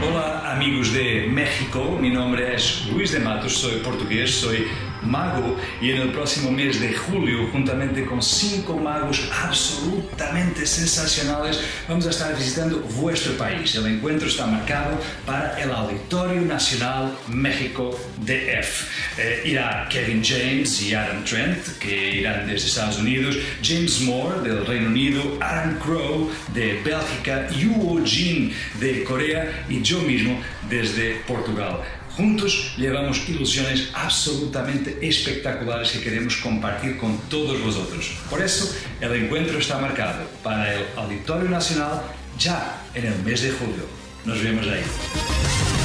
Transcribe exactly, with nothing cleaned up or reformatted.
Hola amigos de México, mi nombre es Luis de Matos, soy portugués, soy mago y en el próximo mes de julio, juntamente con cinco magos absolutamente sensacionales, vamos a estar visitando vuestro país. El encuentro está marcado para el Auditorio Nacional México D F. Eh, irá Kevin James y Adam Trent, que irán desde Estados Unidos, James Moore del Reino Unido, Aaron Crow de Bélgica, Yuo Jin de Corea y yo mismo desde Portugal. Juntos llevamos ilusiones absolutamente espectaculares que queremos compartir con todos vosotros. Por eso, el encuentro está marcado para el Auditorio Nacional ya en el mes de julio. Nos vemos ahí.